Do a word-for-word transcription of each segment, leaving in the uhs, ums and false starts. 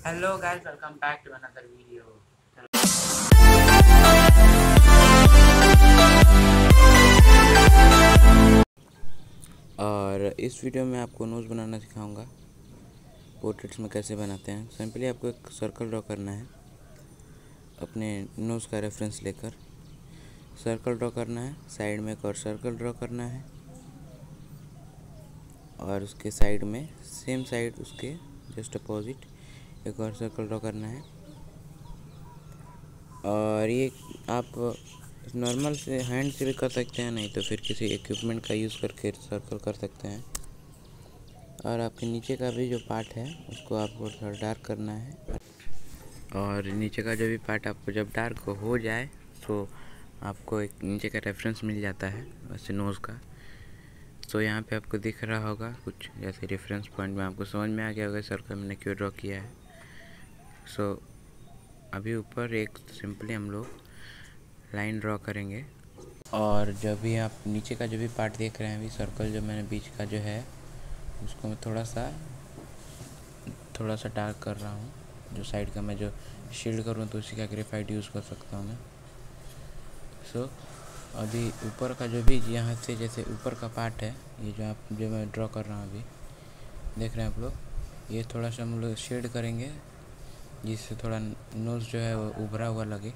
Hello guys, welcome back to another video. और इस video में आपको नोज बनाना सिखाऊंगा। पोर्ट्रेट्स में कैसे बनाते हैं। सिंपली आपको एक सर्कल ड्रॉ करना है, अपने नोज का रेफरेंस लेकर सर्कल ड्रॉ करना है। साइड में एक और सर्कल ड्रॉ करना है और उसके साइड में सेम साइड उसके जस्ट अपोजिट एक और सर्कल ड्रॉ करना है। और ये आप नॉर्मल से हैंड से भी कर सकते हैं, नहीं तो फिर किसी इक्विपमेंट का यूज़ करके सर्कल कर सकते हैं। और आपके नीचे का भी जो पार्ट है उसको आपको थोड़ा डार्क करना है। और नीचे का जो भी पार्ट आपको जब डार्क हो जाए तो आपको एक नीचे का रेफरेंस मिल जाता है वैसे नोज़ का। तो यहाँ पे आपको दिख रहा होगा कुछ जैसे रेफरेंस पॉइंट में आपको समझ में आ गया होगा सर्कल मैंने क्यों ड्रॉ किया है। सो अभी ऊपर एक सिंपली हम लोग लाइन ड्रॉ करेंगे। और जब भी आप नीचे का जो भी पार्ट देख रहे हैं, अभी सर्कल जो मैंने बीच का जो है उसको मैं थोड़ा सा थोड़ा सा डार्क कर रहा हूँ। जो साइड का मैं जो शील्ड करूँ तो उसी का ग्रेफाइट यूज़ कर सकता हूँ मैं। सो so, अभी ऊपर का जो भी यहाँ से जैसे ऊपर का पार्ट है, ये जो आप जो मैं ड्रॉ कर रहा हूँ अभी देख रहे हैं आप लोग, ये थोड़ा सा हम लोग शेड करेंगे जिससे थोड़ा नोज़ जो है वो उभरा हुआ लगे।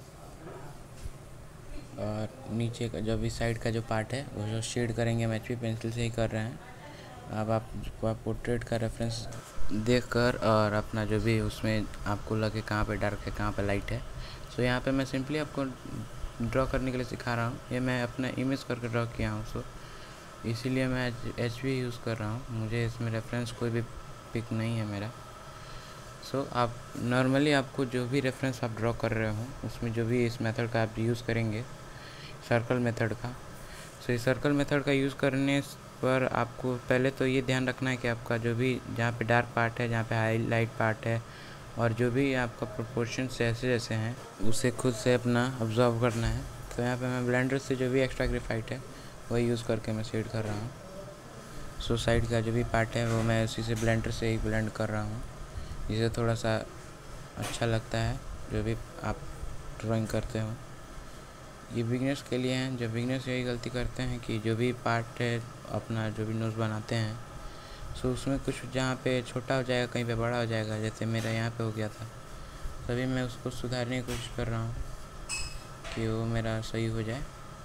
और नीचे का जो भी साइड का जो पार्ट है वो जो शेड करेंगे, हम एच पी पेंसिल से ही कर रहे हैं। अब आप आप पोर्ट्रेट का रेफरेंस देखकर और अपना जो भी उसमें आपको लगे कहाँ पे डार्क है कहाँ पे लाइट है। सो यहाँ पे मैं सिंपली आपको ड्रॉ करने के लिए सिखा रहा हूँ। ये मैं अपना इमेज करके ड्रॉ किया हूँ, सो इसीलिए मैं एच पी यूज़ कर रहा हूँ। मुझे इसमें रेफरेंस कोई भी पिक नहीं है मेरा। सो so, आप नॉर्मली आपको जो भी रेफरेंस आप ड्रॉ कर रहे हो उसमें जो भी इस मेथड का आप यूज़ करेंगे सर्कल मेथड का। सो so, इस सर्कल मेथड का यूज़ करने पर आपको पहले तो ये ध्यान रखना है कि आपका जो भी जहाँ पे डार्क पार्ट है, जहाँ पे हाईलाइट पार्ट है और जो भी आपका प्रोपोर्शन जैसे जैसे हैं उसे खुद से अपना ऑब्जर्व करना है। तो यहाँ पे मैं ब्लेंडर से जो भी एक्स्ट्रा ग्रेफाइट है वही यूज़ करके मैं शेड कर रहा हूँ। सो so, साइड का जो भी पार्ट है वो मैं उसी से ब्लेंडर से ही ब्लेंड कर रहा हूँ, जिससे थोड़ा सा अच्छा लगता है जो भी आप ड्राइंग करते हो। ये बिगनर्स के लिए हैं। जो बिगनर्स यही गलती करते हैं कि जो भी पार्ट है अपना जो भी नोज़ बनाते हैं सो उसमें कुछ जहाँ पे छोटा हो जाएगा कहीं पे बड़ा हो जाएगा, जैसे मेरा यहाँ पे हो गया था। तभी मैं उसको सुधारने की कोशिश कर रहा हूँ कि वो मेरा सही हो जाए।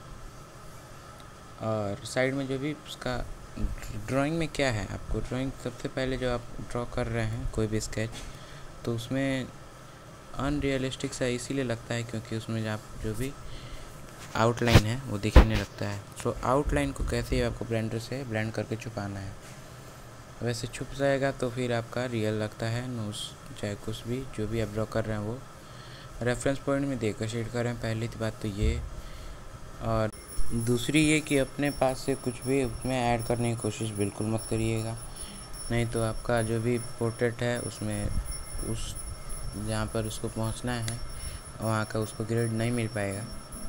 और साइड में जो भी उसका ड्राइंग में क्या है, आपको ड्राइंग सबसे पहले जो आप ड्रॉ कर रहे हैं कोई भी स्केच, तो उसमें अनरियलिस्टिक सा इसीलिए लगता है क्योंकि उसमें जो आप जो भी आउटलाइन है वो दिखने लगता है। सो so, आउटलाइन को कैसे आपको ब्लेंडर से ब्लेंड करके छुपाना है, वैसे छुप जाएगा तो फिर आपका रियल लगता है नोज़, चाहे कुछ भी जो भी आप ड्रॉ कर रहे हैं वो रेफरेंस पॉइंट में देखकर शेड करें। पहली बात तो ये, और दूसरी ये कि अपने पास से कुछ भी उसमें ऐड करने की कोशिश बिल्कुल मत करिएगा, नहीं तो आपका जो भी पोर्ट्रेट है उसमें उस जहाँ पर उसको पहुँचना है वहाँ का उसको ग्रेड नहीं मिल पाएगा।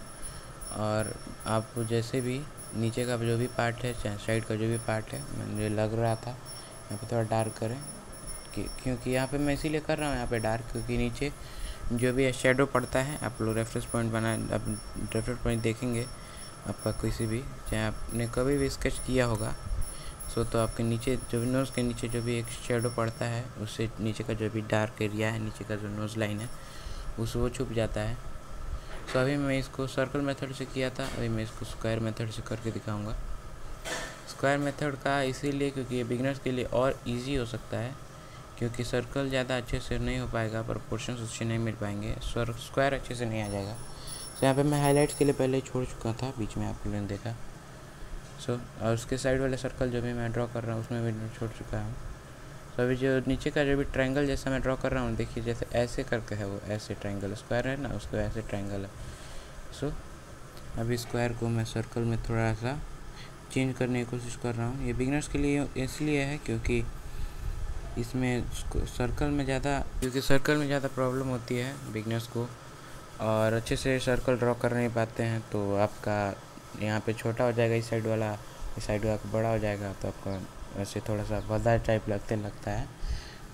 और आप जैसे भी नीचे का जो भी पार्ट है चाहे साइड का जो भी पार्ट है, मुझे लग रहा था यहाँ पे थोड़ा डार्क करें कि क्योंकि यहाँ पे मैं इसीलिए कर रहा हूँ यहाँ पे डार्क, क्योंकि नीचे जो भी शेडो पड़ता है आप लोग रेफरेंस पॉइंट बना आप रेफरेंस पॉइंट देखेंगे आपका किसी भी, चाहे आपने कभी भी स्केच किया होगा सो तो आपके नीचे जो भी नोज़ के नीचे जो भी एक शेडो पड़ता है उससे नीचे का जो भी डार्क एरिया है, नीचे का जो नोज़ लाइन है उस वो छुप जाता है। सो अभी मैं इसको सर्कल मेथड से किया था, अभी मैं इसको स्क्वायर मेथड से करके दिखाऊंगा। स्क्वायर मेथड का इसीलिए क्योंकि ये बिगनर्स के लिए और इजी हो सकता है, क्योंकि सर्कल ज़्यादा अच्छे से नहीं हो पाएगा, प्रोपोर्शंस अच्छे नहीं मिल पाएंगे, स्क्वायर अच्छे से नहीं आ जाएगा। सो यहाँ पे मैं हाईलाइट्स के लिए पहले ही छोड़ चुका था, बीच में आप लोगों ने देखा। सो और उसके साइड वाले सर्कल जो भी मैं ड्रॉ कर रहा हूँ उसमें भी छोड़ चुका हूँ। तो अभी जो नीचे का जो भी ट्रायंगल जैसा मैं ड्रॉ कर रहा हूँ, देखिए जैसे ऐसे करके है वो ऐसे ट्रायंगल, स्क्वायर है ना उसको ऐसे ट्रायंगल है। सो अभी स्क्वायर को मैं सर्कल में थोड़ा सा चेंज करने की कोशिश कर रहा हूँ। ये बिगनर्स के लिए इसलिए है क्योंकि इसमें सर्कल में ज़्यादा क्योंकि सर्कल में ज़्यादा प्रॉब्लम होती है बिगनर्स को, और अच्छे से सर्कल ड्रॉ कर नहीं पाते हैं तो आपका यहाँ पे छोटा हो जाएगा इस साइड वाला, इस साइड वाला बड़ा हो जाएगा तो आपका वैसे थोड़ा सा बदा टाइप लगते लगता है।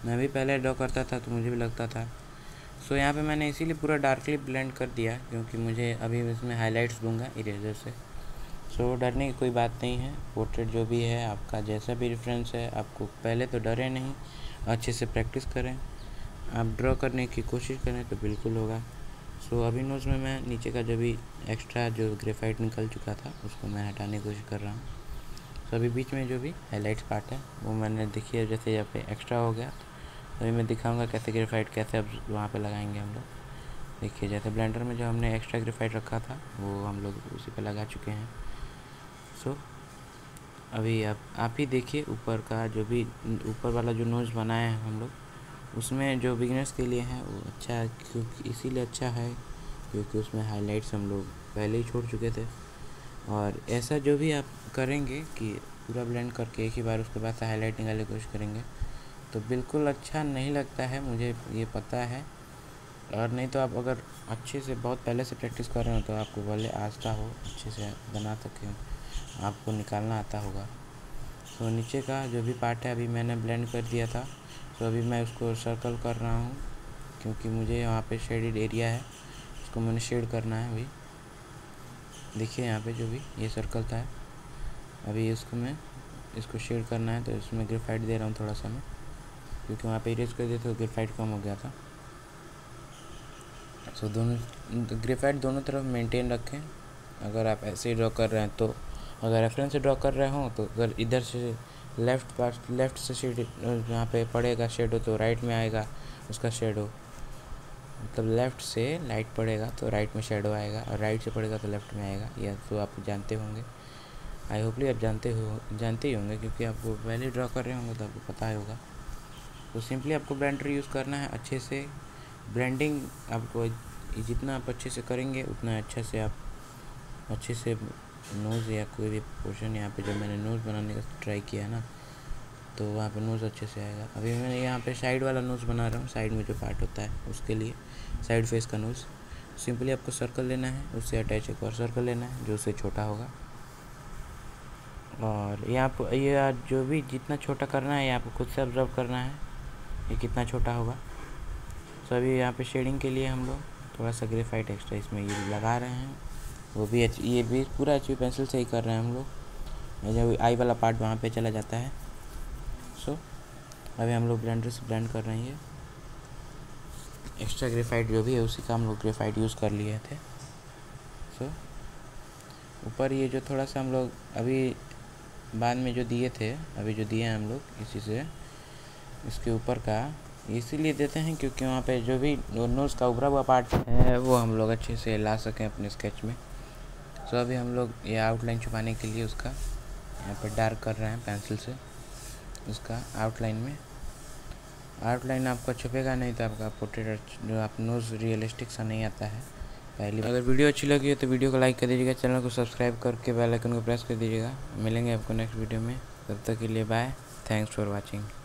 मैं भी पहले ड्रॉ करता था तो मुझे भी लगता था। सो यहाँ पे मैंने इसीलिए पूरा डार्कली ब्लेंड कर दिया, क्योंकि मुझे अभी इसमें हाइलाइट्स दूंगा इरेजर से। सो डरने की कोई बात नहीं है। पोर्ट्रेट जो भी है आपका, जैसा भी रेफरेंस है, आपको पहले तो डरे नहीं, अच्छे से प्रैक्टिस करें। आप ड्रॉ करने की कोशिश करें तो बिल्कुल होगा। सो अभी नोज़ में मैं नीचे का जो भी एक्स्ट्रा जो ग्रेफाइट निकल चुका था उसको मैं हटाने की कोशिश कर रहा हूँ। सो अभी बीच में जो भी हाईलाइट्स पार्ट है वो मैंने देखिए जैसे यहाँ पे एक्स्ट्रा हो गया, अभी मैं दिखाऊंगा कैसे ग्रेफाइट कैसे अब वहाँ पे लगाएंगे हम लोग। देखिए जैसे ब्लेंडर में जो हमने एक्स्ट्रा ग्रेफाइट रखा था वो हम लोग उसी पे लगा चुके हैं। सो अभी आप आप ही देखिए ऊपर का जो भी ऊपर वाला जो नोज़ बनाए हैं हम लोग, उसमें जो बिगनर्स के लिए है वो अच्छा है, क्योंकि इसीलिए अच्छा है क्योंकि उसमें हाइलाइट्स हम लोग पहले ही छोड़ चुके थे। और ऐसा जो भी आप करेंगे कि पूरा ब्लेंड करके एक ही बार उसके बाद से हाईलाइट निकालने की कोशिश करेंगे तो बिल्कुल अच्छा नहीं लगता है, मुझे ये पता है। और नहीं तो आप अगर अच्छे से बहुत पहले से प्रैक्टिस कर रहे हो तो आपको भले आस्था हो, अच्छे से बना सकें, आपको निकालना आता होगा। तो नीचे का जो भी पार्ट है अभी मैंने ब्लेंड कर दिया था, तो अभी मैं उसको सर्कल कर रहा हूँ क्योंकि मुझे यहाँ पे शेडेड एरिया है, उसको मैंने शेड करना है। अभी देखिए यहाँ पे जो भी ये सर्कल था, अभी इसको मैं इसको शेड करना है, तो इसमें ग्रेफाइट दे रहा हूँ थोड़ा सा मैं, क्योंकि वहाँ पे इरेज कर दिया तो ग्रेफाइट कम हो गया था। सो दोनों ग्रेफाइट दोनों तरफ मेंटेन रखें अगर आप ऐसे ही ड्रॉ कर रहे हैं तो। अगर रेफरेंस से ड्रॉ कर रहे हो तो अगर इधर से लेफ़्ट पार्ट लेफ़्ट से शेड यहाँ पे पड़ेगा शेडो तो राइट में आएगा उसका शेडो, मतलब लेफ़्ट से लाइट पड़ेगा तो राइट में शेडो आएगा, और राइट से पड़ेगा तो लेफ़्ट में आएगा। यह तो आप जानते होंगे, आई होपली आप जानते हो जानते ही होंगे क्योंकि आपको पहले ड्रॉ कर रहे होंगे तो आपको पता ही होगा। तो सिंपली आपको ब्लेंडर यूज़ करना है अच्छे से। ब्लेंडिंग आपको जितना आप अच्छे से करेंगे उतना अच्छा से आप अच्छे से नोज़ या कोई भी पोर्शन, यहाँ पे जब मैंने नोज़ बनाने का ट्राई किया ना तो वहाँ पे नोज़ अच्छे से आएगा। अभी मैं यहाँ पे साइड वाला नोज़ बना रहा हूँ, साइड में जो पार्ट होता है उसके लिए साइड फेस का नोज़। सिंपली आपको सर्कल लेना है, उससे अटैच एक और सर्कल लेना है जो उससे छोटा होगा, और यहाँ पर ये जो भी जितना छोटा करना है ये आपको खुद से ऑब्जर्व करना है ये कितना छोटा होगा। सो अभी यहाँ पे शेडिंग के लिए हम लोग थोड़ा सा ग्रेफाइट एक्स्ट्रा इसमें ये लगा रहे हैं, वो भी अच्छी, ये भी पूरा अच्छी पेंसिल से ही कर रहे हैं हम लोग, जब आई वाला पार्ट वहाँ पे चला जाता है। सो अभी हम लोग ब्लेंडर से ब्लेंड कर रहे हैं, एक्स्ट्रा ग्रेफाइट जो भी है उसी का हम लोग ग्रेफाइट यूज़ कर लिए थे। सो ऊपर ये जो थोड़ा सा हम लोग अभी बाद में जो दिए थे, अभी जो दिए हैं हम लोग इसी से इसके ऊपर का इसीलिए देते हैं क्योंकि वहाँ पे जो भी नोज़ का उभरा हुआ पार्ट है वो हम लोग अच्छे से ला सकें अपने स्केच में। सो अभी हम लोग ये आउटलाइन छुपाने के लिए उसका यहाँ पर डार्क कर रहे हैं पेंसिल से, उसका आउटलाइन में। आउटलाइन आपका छुपेगा नहीं तो आपका पोर्ट्रेट जो आप नोज़ रियलिस्टिक सा नहीं आता है। पहली अगर वीडियो अच्छी लगी हो तो वीडियो को लाइक कर दीजिएगा, चैनल को सब्सक्राइब करके बेल आइकन को प्रेस कर दीजिएगा। मिलेंगे आपको नेक्स्ट वीडियो में, तब तक के लिए बाय, थैंक्स फॉर वॉचिंग।